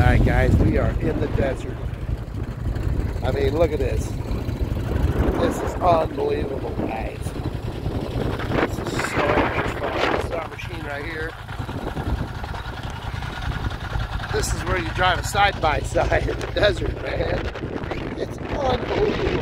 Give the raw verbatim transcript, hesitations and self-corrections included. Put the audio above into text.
Alright guys, we are in the desert. I mean, look at this. This is unbelievable, guys. This is so much fun. This is our machine right here. This is where you drive a side-by-side in the desert, man. It's unbelievable.